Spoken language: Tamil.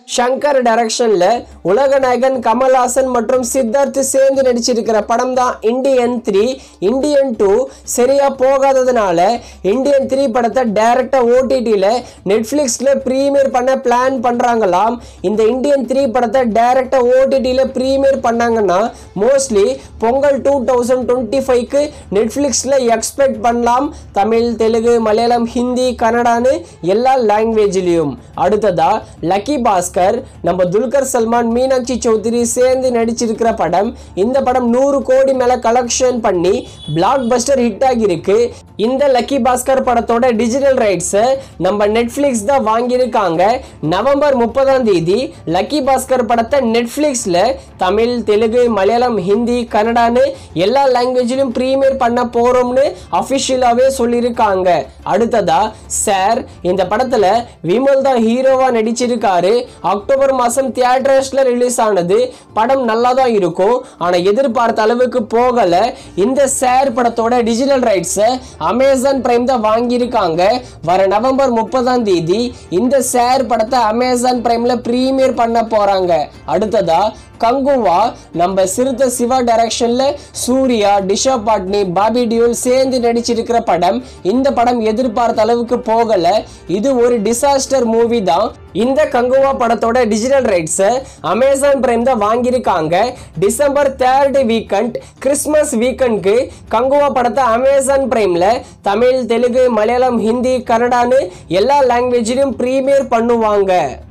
ஷங்கர் டைரக்ஷன்ல உலகநாயகன் கமல்ஹாசன் மற்றும் சித்தார்த் சேர்ந்து நடிச்சிருக்கிற படம் தான் இந்தியன் 3. இந்தியன் 2 சரியா போகாததுனால இந்தியன் 3 படத்தை டைரக்டா ஓடிடில நெட்ஃபிளிக்ஸ்ல பிரீமியர் பண்ண பிளான் பண்றாங்களாம். இந்த இந்தியன் 3 படத்தை டைரக்டா ஓடிடில பிரீமியர் பண்ணாங்கன்னா மோஸ்ட்லி பொங்கல் 2025க்கு நெட்ஃபிளிக்ஸ்ல எக்ஸ்பெக்ட் பண்ணலாம். தமிழ், தெலுங்கு, மலையாளம், ஹிந்தி, கன்னடான்னு எல்லா லாங்குவேஜ்லயும். அடுத்ததா லக்கி பாஸ்கர் நம்ம துல்கர் சல்மான், மீனாட்சி சௌத்ரி சேர்ந்து நடிச்சிருக்கிற படம். இந்த படம் 100 கோடி மேல கலெக்ஷன் பண்ணி பிளாக் பஸ்டர் ஹிட் ஆகிருக்கு. இந்த லக்கி பாஸ்கர் படத்தோட டிஜிட்டல் ரைட்ஸ் நம்ம நெட்ஃபிளிக்ஸ் தான் வாங்கியிருக்காங்க. நவம்பர் 30ஆம் தேதி லக்கி பாஸ்கர் படத்தை நெட்ஃபிளிக்ஸ்ல தமிழ், தெலுங்கு, மலையாளம், ஹிந்தி, கன்னடான்னு எல்லா லாங்குவேஜிலும் பிரீமியர் பண்ண போறோம்னு அபிஷியலாவே சொல்லியிருக்காங்க. அடுத்ததா சார், இந்த படத்துல விமல் தான் ஹீரோவா நடிச்சிருக்காரு. அக்டோபர் மாசம் தியேட்டர்ஸ்ல ரிலீஸ் ஆனது. படம் நல்லா தான் இருக்கும், ஆனா எதிர்பார்த்த அளவுக்கு போகல. இந்த சார் படத்தோட டிஜிட்டல் ரைட்ஸ் அமேசான் பிரைம் தான் வாங்கியிருக்காங்க. வர நவம்பர் 30ஆம் தேதி இந்த சார் படத்தை அமேசான் பிரைம்ல பிரீமியர் பண்ண போறாங்க. அடுத்ததா கங்குவா நம்ம சிறுத்தை சிவா டைரக்ஷன்ல சூர்யா, டிஷா பாட்னி, பாபி டியோல் சேர்ந்து நடிச்சிருக்கிற படம். இந்த படம் எதிர்பார்த்த அளவுக்கு போகல. இது ஒரு டிசாஸ்டர் மூவி தான். இந்த கங்குவா படத்தோட டிஜிட்டல் ரைட்ஸ் அமேசான் பிரைம் தான் வாங்கியிருக்காங்க. டிசம்பர் 3rd வீக்கெண்ட், கிறிஸ்மஸ் வீக்கெண்ட்க்கு கங்குவா படத்தை அமேசான் பிரைம்ல தமிழ், தெலுங்கு, மலையாளம், ஹிந்தி, கன்னடான்னு எல்லா லாங்குவேஜிலும் பிரீமியர் பண்ணுவாங்க.